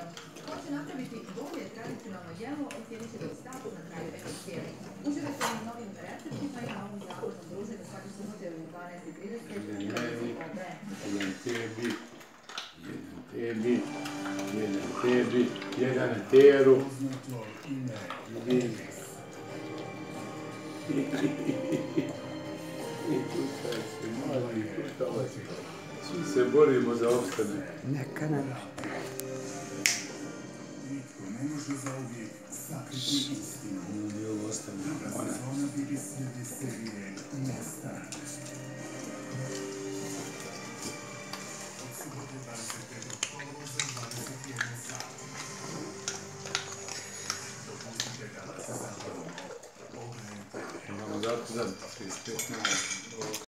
Ko će napraviti bolje tradicionalno jelo, ocijenit će degustator na kraju emisije. Uživajte u novim receptima i novom zabavnom druženju svake subote u 12:30. Jedan tebi, jedan teru. Svi se borimo za opstanak. Neka nam. Nitko ne može zauvijek sakriti istinu. Druga sezona BBC serije Nestane. Od subote 25. kolovoza 21 sat. Dopustite da vas zapravo pogledajte. Imamo zato za 35 najbolj.